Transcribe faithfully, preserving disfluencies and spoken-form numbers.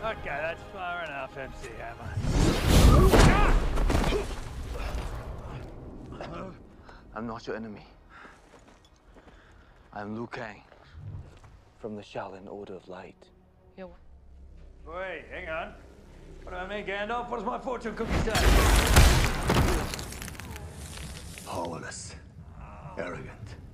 Okay, that's far enough, M C Hammer. I'm not your enemy. I'm Liu Kang, from the Shaolin Order of Light. Yeah, what? Wait, hang on. What do I mean, Gandalf? What does my fortune cookie say? Powerless, arrogant,